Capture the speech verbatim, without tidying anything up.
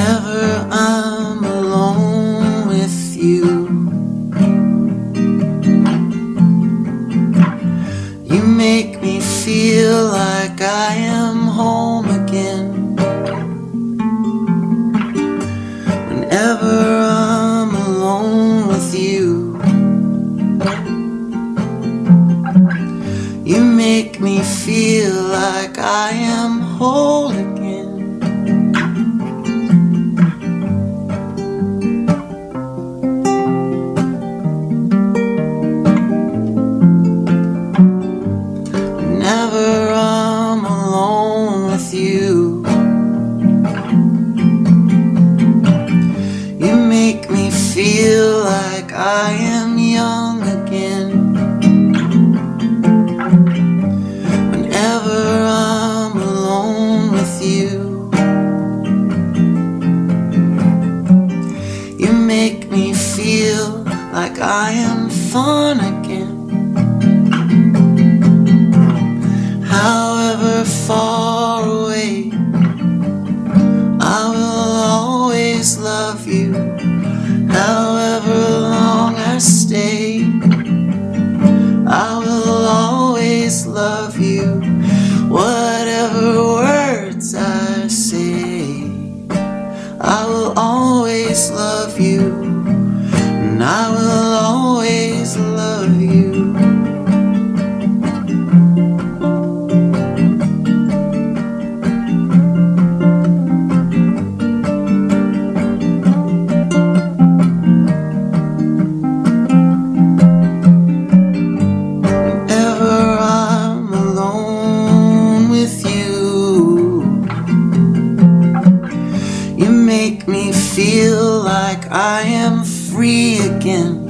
Whenever I'm alone with you, you make me feel like I am home again. Whenever I'm alone with you, you make me feel like I am whole again. Whenever I'm alone with you, you make me feel like I am young again. Whenever I'm alone with you, you make me feel like I am fun again. However far away, I will always love you. However long I stay, I will always love you. Whatever words I say, I will always love you, and I will always love you. You make me feel like I am free again.